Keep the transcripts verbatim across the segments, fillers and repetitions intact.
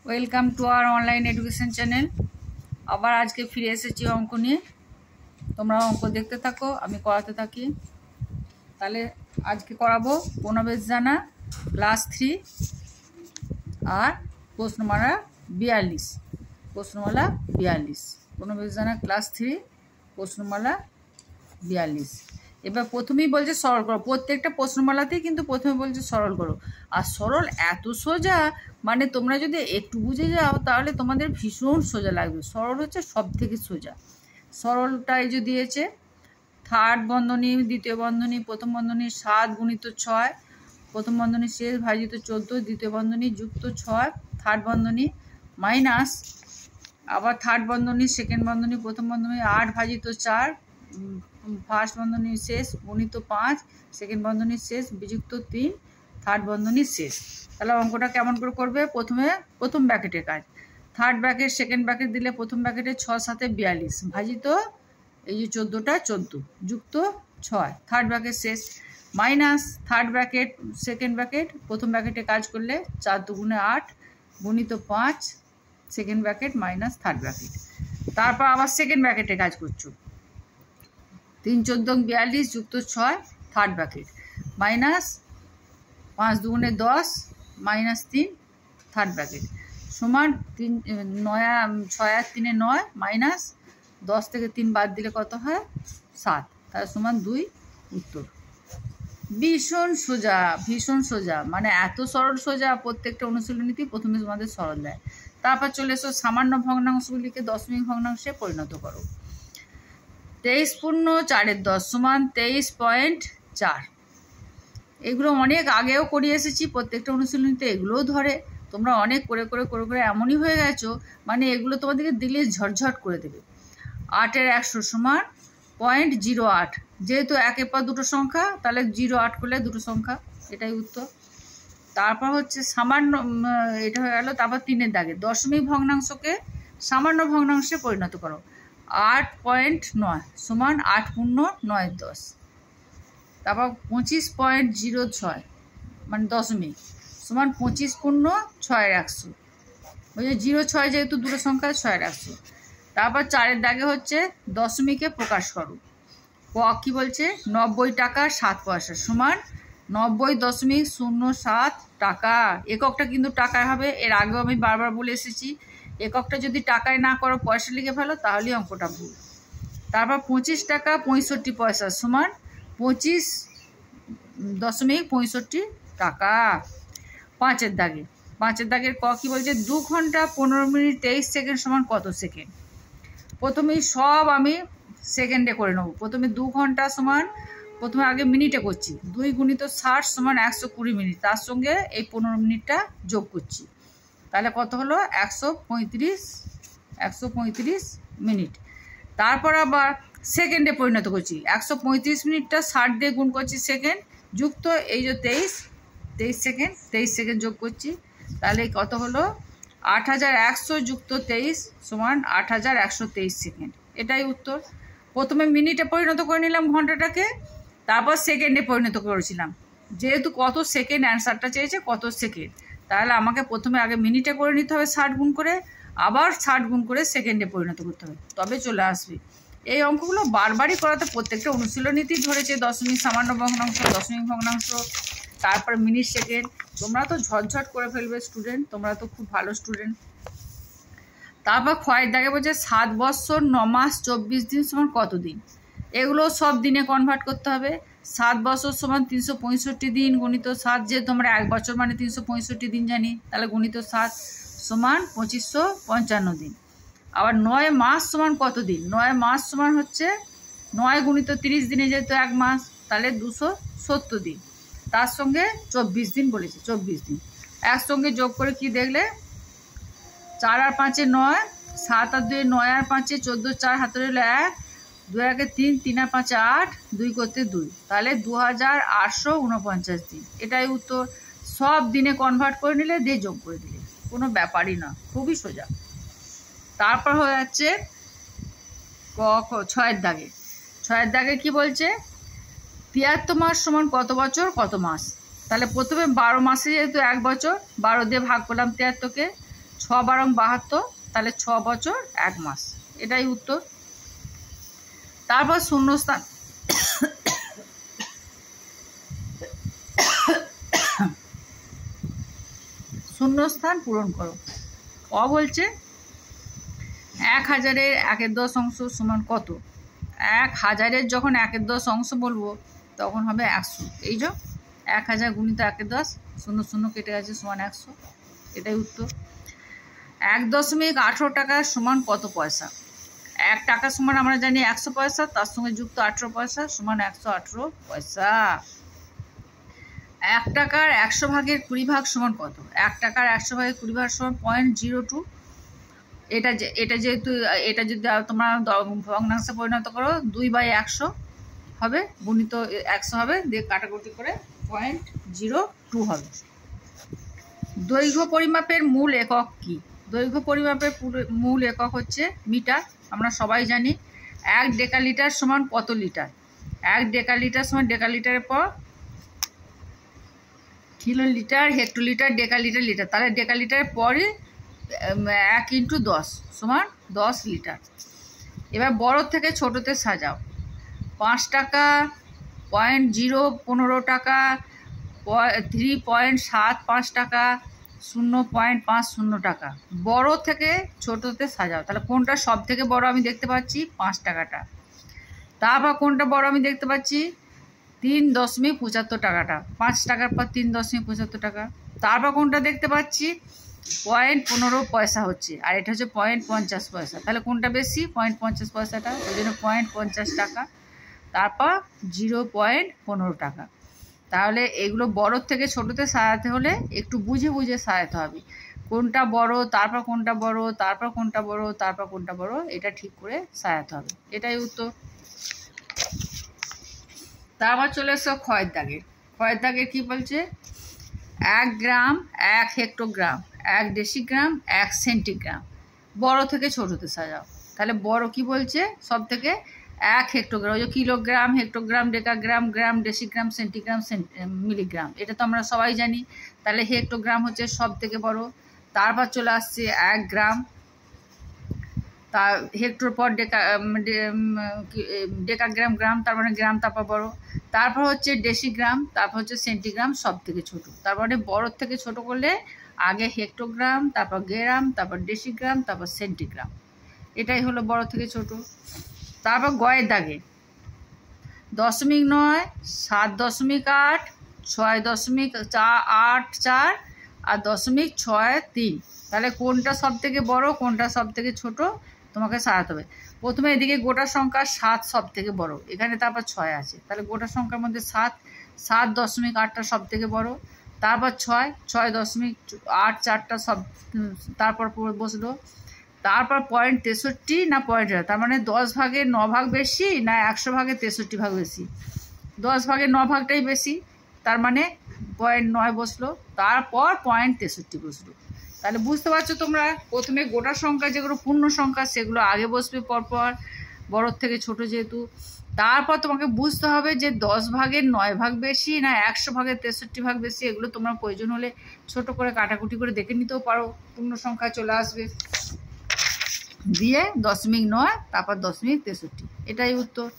Welcome to our online education channel. আবার আজকে ফিরে এসেছি অঙ্ক নিয়ে। তোমরা অঙ্ক দেখতে থাকো, আমি করাতে থাকি। তাহলে আজকে করাবো পূর্ণবেশ জানা ক্লাস থ্রি আর প্রশ্নমালা বিয়াল্লিশ প্রশ্নমালা বিয়াল্লিশ পূর্ণবেশ জানা ক্লাস থ্রি প্রশ্নমালা বিয়াল্লিশ। এবার প্রথমেই বলছে সরল করো, প্রত্যেকটা প্রশ্নমালাতেই কিন্তু প্রথমে বলছে সরল করো। আর সরল এত সোজা, মানে তোমরা যদি একটু বুঝে যাও তাহলে তোমাদের ভীষণ সোজা লাগবে। সরল হচ্ছে সব থেকে সোজা। সরলটা এই যে দিয়েছে, থার্ড বন্ধনী দ্বিতীয় বন্ধনী প্রথম বন্ধনী সাত গুণিত ছয়, প্রথম বন্ধনী শেষ ভাজিত চোদ্দো, দ্বিতীয় বন্ধনী যুক্ত ছয়, থার্ড বন্ধনী মাইনাস আবার থার্ড বন্ধনী সেকেন্ড বন্ধনী প্রথম বন্ধনী আট ভাজিত চার, ফার্স্ট বন্ধনী শেষ গুণিত পাঁচ, সেকেন্ড বন্ধনী শেষ বিযুক্ত তিন, থার্ড বন্ধনী শেষ। তাহলে অঙ্কটা কেমন করে করবে? প্রথমে প্রথম ব্র্যাকেটের কাজ, থার্ড ব্র্যাকেট সেকেন্ড ব্র্যাকেট দিলে প্রথম ব্র্যাকেটে ছ সাথে বিয়াল্লিশ ভাজিত এই যে চোদ্দোটা চোদ্দো যুক্ত ছয়, থার্ড ব্র্যাকেট শেষ minus third bracket second bracket প্রথম ব্র্যাকেটে কাজ করলে চার দুগুণে আট গুণিত পাঁচ, second bracket minus third bracket. তারপর আবার সেকেন্ড ব্র্যাকেটে কাজ করছো, তিন চোদ্দো বিয়াল্লিশ যুক্ত ছয় থার্ড ব্র্যাকেট মাইনাস পাঁচ দুগুণে দশ মাইনাস তিন থার্ড ব্র্যাকেট সমান তিন নয় ছয় আর তিনে নয় মাইনাস দশ থেকে তিন বাদ দিলে কত হয়? সাত। তার সমান দুই। উত্তর ভীষণ সোজা, ভীষণ সোজা, মানে এত সরল সোজা। প্রত্যেকটা অনুশীলনীতেই প্রথমে তোমাদের সরল দেয়। তারপর চলে এসো সামান্য ভগ্নাংশগুলিকে দশমিক ভগ্নাংশে পরিণত করো। তেইশ পূর্ণ চারের দশ সমান তেইশ পয়েন্ট চার। এগুলো অনেক আগেও করিয়ে এসেছি, প্রত্যেকটা অনুশীলনীতে এগুলোও ধরে। তোমরা অনেক করে করে করে করে এমনই হয়ে গেছো, মানে এগুলো তোমাদেরকে দিলে ঝটঝট করে দেবে। আটের একশো সমান পয়েন্ট জিরো আট, যেহেতু একের পর দুটো সংখ্যা তাহলে জিরো আট করলে দুটো সংখ্যা, এটাই উত্তর। তারপর হচ্ছে সামান্য, এটা হয়ে গেল। তারপর তিনের দাগে দশমিক ভগ্নাংশকে সামান্য ভগ্নাংশে পরিণত করো। আট পয়েন্ট নয় সমান আট পূর্ণ নয় দশ। তারপর পঁচিশ পয়েন্ট জিরো ছয় মানে দশমিক সমান পঁচিশ পূর্ণ ছয়ের একশো, ওই যে জিরো ছয় যেহেতু দুটো সংখ্যা ছয়ের একশো। তারপর চারের দাগে হচ্ছে দশমিকে প্রকাশ করো। ক কী বলছে? নব্বই টাকা সাত পয়সা সমান নব্বই দশমিক শূন্য সাত টাকা। এককটা কিন্তু টাকায় হবে, এর আগেও আমি বারবার বলে এসেছি। এককটা যদি টাকায় না করো পয়সা লিখে ফেলো তাহলেই অঙ্কটা ভুল। তারপর পঁচিশ টাকা পঁয়ষট্টি পয়সা সমান পঁচিশ দশমিক পঁয়ষট্টি টাকা। পাঁচের দাগে পাঁচের দাগের ক কী বলছে? দু ঘন্টা পনেরো মিনিট তেইশ সেকেন্ড সমান কত সেকেন্ড? প্রথমেই সব আমি সেকেন্ডে করে নেবো। প্রথমে দু ঘন্টা সমান, প্রথমে আগে মিনিটে করছি, দুই গুণিত ষাট সমান একশো কুড়ি মিনিট, তার সঙ্গে এই পনেরো মিনিটটা যোগ করছি, তাহলে কত হলো? একশো পঁয়ত্রিশ একশো পঁয়ত্রিশ মিনিট। তারপর আবার সেকেন্ডে পরিণত করছি, একশো পঁয়ত্রিশ মিনিটটা ষাট দিয়ে গুণ করছি সেকেন্ড যুক্ত এই যে তেইশ তেইশ সেকেন্ড তেইশ সেকেন্ড যোগ করছি, তাহলে কত হলো? আট হাজার একশো যুক্ত তেইশ সমান আট হাজার একশো তেইশ সেকেন্ড, এটাই উত্তর। প্রথমে মিনিটে পরিণত করে নিলাম ঘন্টাটাকে, তারপর সেকেন্ডে পরিণত করেছিলাম। যেহেতু কত সেকেন্ড অ্যান্সারটা চেয়েছে, কত সেকেন্ড, তাহলে আমাকে প্রথমে আগে মিনিটে করে নিতে হবে ষাট গুণ করে, আবার ষাট গুণ করে সেকেন্ডে পরিণত করতে হবে, তবে চলে আসবে। এই অঙ্কগুলো বারবারই করাতে প্রত্যেকটা অনুশীলনীতেই ধরেছে। দশমিক সামান্য ভগ্নাংশ, দশমিক ভগ্নাংশ, তারপর মিনিট সেকেন্ড। তোমরা তো ঝটঝট করে ফেলবে স্টুডেন্ট, তোমরা তো খুব ভালো স্টুডেন্ট। তারপর ক্ষয়ের দাগে বলছে সাত বৎসর ন মাস চব্বিশ দিন সমান কত দিন? এগুলো সব দিনে কনভার্ট করতে হবে। সাত বছর সমান তিনশো পঁয়ষট্টি দিন গুণিত সাত, যে তোমরা এক বছর মানে তিনশো পঁয়ষট্টি দিন জানি, তাহলে গুণিত সাত সমান পঁচিশশো পঞ্চান্ন দিন। আবার নয় মাস সমান কত দিন? নয় মাস সমান হচ্ছে নয় গুণিত তিরিশ দিনে, যেহেতু এক মাস, তাহলে দুশো সত্তর দিন, তার সঙ্গে চব্বিশ দিন বলেছে, চব্বিশ দিন একসঙ্গে যোগ করে কি দেখলে? চার আর পাঁচে নয়, সাত আর দুই নয় আর পাঁচে চোদ্দো, চার হাতে রইল এক, দুই আগে তিন, তিন আর পাঁচে আট, দুই করতে দুই, তাহলে দু হাজার আটশো উনপঞ্চাশ দিন, এটাই উত্তর। সব দিনে কনভার্ট করে নিলে দিয়ে যোগ করে দিলে, কোনো ব্যাপারই না, খুবই সোজা। তারপর হয়ে যাচ্ছে ক ছয়ের দাগে ছয়ের দাগে কি বলছে? তিয়াত্তর মাস সমান কত বছর কত মাস? তাহলে প্রথমে বারো মাসে যেহেতু এক বছর, বারো দিয়ে ভাগ করলাম তিয়াত্তরকে, ছ বারং বাহাত্তর, তাহলে ছ বছর এক মাস, এটাই উত্তর। তারপর শূন্যস্থান শূন্যস্থান পূরণ করো। অ বলছে এক হাজারের একের দশ অংশ সমান কত? এক হাজারের যখন একের দশ অংশ বলবো তখন হবে একশো। এই যে এক হাজার গুণিত একের দশ, শূন্য শূন্য কেটে গেছে, সমান একশো, এটাই উত্তর। এক দশমিক আঠেরো টাকা সমান কত পয়সা? এক টাকা সমান আমরা জানি একশো পয়সা, তার সঙ্গে যুক্ত আঠেরো পয়সা সমান একশো আঠেরো পয়সা। এক টাকার একশো ভাগের কুড়ি ভাগ সমান কত? এক টাকার একশো ভাগের কুড়ি ভাগ সমান পয়েন্ট জিরো টু। এটা যে এটা যেহেতু এটা যদি তোমরা ভগ্নাংশে পরিণত করো, দুই বাই একশো হবে, গুণিত একশো হবে, দিয়ে কাটাকুটি করে পয়েন্ট জিরো টু হবে। দৈর্ঘ্য পরিমাপের মূল একক কি? দৈর্ঘ্য পরিমাপের মূল একক হচ্ছে মিটার। আমরা সবাই জানি এক ডেকালিটার সমান কত লিটার? এক ডেকালিটার সমান ডেকালিটারের পর কিলোলিটার, হেক্টোলিটার, ডেকালিটার, লিটার, তাহলে ডেকালিটারের পরে এক ইন্টু দশ সমান দশ লিটার। এবার বড় থেকে ছোটোতে সাজাও। পাঁচ টাকা, পয়েন্ট জিরো পনেরো টাকা, থ্রি পয়েন্ট সাত পাঁচ টাকা, শূন্য পয়েন্ট পাঁচ শূন্য টাকা। বড় থেকে ছোটোতে সাজাও। তাহলে কোনটা সব থেকে বড় আমি দেখতে পাচ্ছি? পাঁচ টাকাটা। তারপর কোনটা বড় আমি দেখতে পাচ্ছি? তিন দশমিক পঁচাত্তর টাকাটা। পাঁচ টাকার পর তিন দশমিক পঁচাত্তর টাকা। তারপর কোনটা দেখতে পাচ্ছি? পয়েন্ট পনেরো পয়সা হচ্ছে, আর এটা হচ্ছে পয়েন্ট পঞ্চাশ পয়সা। তাহলে কোনটা বেশি? পয়েন্ট পঞ্চাশ পয়সাটা, ওই জন্য পয়েন্ট পঞ্চাশ টাকা। তারপর জিরো পয়েন্ট পনেরো টাকা। তাহলে এগুলো বড়োর থেকে ছোটোতে সাজাতে হলে একটু বুঝে বুঝে সাজাতে হবে। কোনটা বড়, তারপর কোনটা বড়, তারপর কোনটা বড়, তারপর কোনটা বড়, এটা ঠিক করে সাজাতে হবে। এটাই উত্তর। তারপর চলে এসো ক্ষয়ের দাগে। ক্ষয়ের দাগে কী বলছে? এক গ্রাম, এক হেক্টোগ্রাম, এক ডেসিগ্রাম, এক সেন্টিগ্রাম। বড় থেকে ছোটোতে সাজাও। তাহলে বড় কি বলছে? সব থেকে এক হেক্টোগ্রাম, ওই যে kilogram, hectogram, decagram, gram, decigram, centigram, milligram, এটা তো আমরা সবাই জানি। তাহলে হেক্টোগ্রাম হচ্ছে সব থেকে বড়। তারপর চলে আসছে এক গ্রাম, তার হেক্টোর পর ডেকা ডেকাগ্রাম, গ্রাম, তার মানে গ্রাম, তারপর বড়। তারপর হচ্ছে ডেসিগ্রাম, তারপর হচ্ছে সেন্টিগ্রাম, সব থেকে ছোট। তারপরে বড় থেকে ছোট করলে আগে হেক্টোগ্রাম, তারপর গ্রাম, তারপর ডেসিগ্রাম, তারপর সেন্টিগ্রাম, এটাই হলো বড় থেকে ছোট। তারপর গয়ের দাগে দশমিক নয়, সাত দশমিক আট, ছয় দশমিক চার আট চার আর দশমিক ছয় তিন। তাহলে কোনটা সব থেকে বড়, কোনটা সব থেকে ছোট তোমাকে সাজাতে হবে। প্রথমে এদিকে গোটা সংখ্যা সাত সব থেকে বড়, এখানে তারপর ছয় আছে। তাহলে গোটা সংখ্যার মধ্যে সাত, সাত দশমিক আটটা সব থেকে বড়। তারপর ছয়, ছয় দশমিক আট চারটা সব, তারপর বসলো। তারপর পয়েন্ট তেষট্টি না পয়েন্ট, তার মানে দশ ভাগে ন ভাগ বেশি না একশো ভাগে তেষট্টি ভাগ বেশি? দশ ভাগে ন ভাগটাই বেশি, তার মানে পয়েন্ট নয় বসলো। তারপর পয়েন্ট তেষট্টি বসলো। তাহলে বুঝতে পারছো তোমরা, প্রথমে গোটা সংখ্যা যেগুলো পূর্ণ সংখ্যা সেগুলো আগে বসবে পরপর, বড়োর থেকে ছোট যেহেতু। তারপর তোমাকে বুঝতে হবে যে দশ ভাগের নয় ভাগ বেশি না একশো ভাগের তেষট্টি ভাগ বেশি। এগুলো তোমরা প্রয়োজন হলে ছোট করে কাটাকুটি করে দেখে নিতেও পারো, পূর্ণ সংখ্যা চলে আসবে। দিয়ে দশমিক নয়, তারপর দশমিক তেষট্টি, এটাই উত্তর।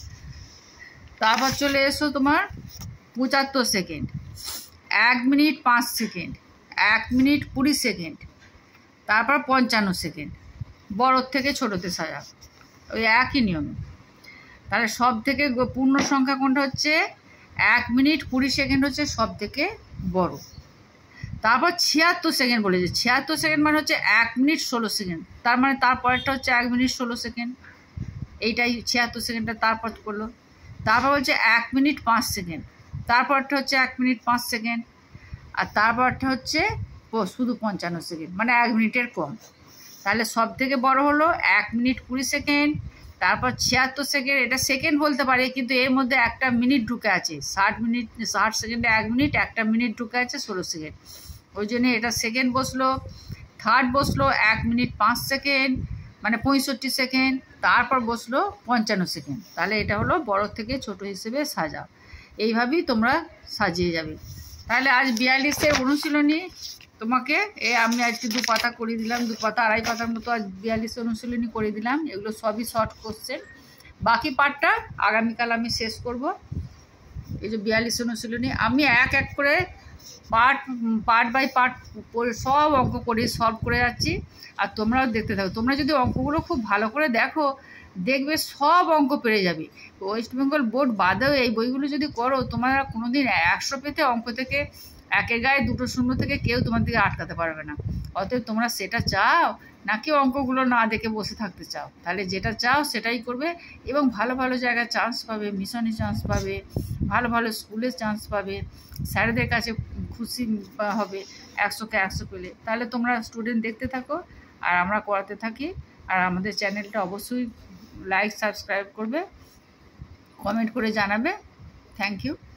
তারপর চলে এসো তোমার পঁচাত্তর সেকেন্ড, এক মিনিট পাঁচ সেকেন্ড, এক মিনিট কুড়ি সেকেন্ড, তারপর পঞ্চান্ন সেকেন্ড। বড়োর থেকে ছোটোতে সাজাও, ওই একই নিয়মে। তাহলে সব থেকে পূর্ণ সংখ্যা কোনটা হচ্ছে? এক মিনিট কুড়ি সেকেন্ড হচ্ছে সব থেকে বড়। তারপর ছিয়াত্তর সেকেন্ড বলেছে। ছিয়াত্তর সেকেন্ড মানে হচ্ছে এক মিনিট ষোলো সেকেন্ড, তার মানে তারপরেরটা হচ্ছে এক মিনিট ষোলো সেকেন্ড, এইটাই ছিয়াত্তর সেকেন্ডটা তারপর করলো। তারপর বলছে এক মিনিট পাঁচ সেকেন্ড, তারপরটা হচ্ছে এক মিনিট পাঁচ সেকেন্ড, আর তারপরটা হচ্ছে শুধু পঞ্চান্ন সেকেন্ড, মানে এক মিনিটের কম। তাহলে সব থেকে বড় হলো এক মিনিট কুড়ি সেকেন্ড, তারপর ছিয়াত্তর সেকেন্ড, এটা সেকেন্ড বলতে পারে কিন্তু এর মধ্যে একটা মিনিট ঢুকে আছে। ষাট মিনিট ষাট সেকেন্ডে এক মিনিট, একটা মিনিট ঢুকে আছে ষোলো সেকেন্ড, ওই জন্য এটা সেকেন্ড বসলো। থার্ড বসলো এক মিনিট পাঁচ সেকেন্ড, মানে পঁয়ষট্টি সেকেন্ড, তারপর বসলো পঞ্চান্ন সেকেন্ড। তাহলে এটা হলো বড় থেকে ছোট হিসেবে সাজাও। এইভাবেই তোমরা সাজিয়ে যাবে। তাহলে আজ বিয়াল্লিশের অনুশীলনী তোমাকে এ আমি আজকে দু পাতা করে দিলাম, দু পাতা আড়াই পাতার মতো আজ বিয়াল্লিশ অনুশীলনী করে দিলাম। এগুলো সবই শর্ট কোশ্চেন, বাকি পার্টটা আগামীকাল আমি শেষ করব। এই যে বিয়াল্লিশ অনুশীলনী আমি এক এক করে পার্ট পার্ট বাই পার্ট সব অঙ্ক করে সলভ করে যাচ্ছি, আর তোমরাও দেখতে থাকো। তোমরা যদি অঙ্কগুলো খুব ভালো করে দেখো দেখবে সব অঙ্ক পেরে যাবে। ওয়েস্ট বেঙ্গল বোর্ড বাদেও এই বইগুলো যদি করো তোমরা কোনোদিন একশো পেতে অঙ্ক থেকে একের গায়ে দুটো শূন্য থেকে কেউ তোমার দিকে আটকাতে পারবে না। অতএব তোমরা সেটা চাও নাকি অঙ্কগুলো না দেখে বসে থাকতে চাও? তাহলে যেটা চাও সেটাই করবে এবং ভালো ভালো জায়গায় চান্স পাবে, মিশনে চান্স পাবে, ভালো ভালো স্কুলে চান্স পাবে, স্যারদের কাছে খুশি হবে একশোকে একশো পেলে। তাহলে তোমরা স্টুডেন্ট দেখতে থাকো আর আমরা করাতে থাকি। আর আমাদের চ্যানেলটা অবশ্যই লাইক সাবস্ক্রাইব করবে, কমেন্ট করে জানাবে। Thank you.